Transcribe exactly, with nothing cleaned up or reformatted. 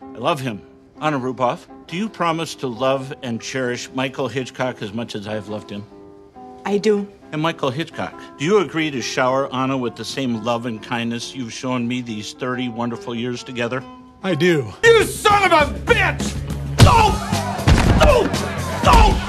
I love him. Anna Ruboff, do you promise to love and cherish Michael Hitchcock as much as I have loved him? I do. And Michael Hitchcock, do you agree to shower Anna with the same love and kindness you've shown me these thirty wonderful years together? I do. You son of a bitch! Go! Go! Go!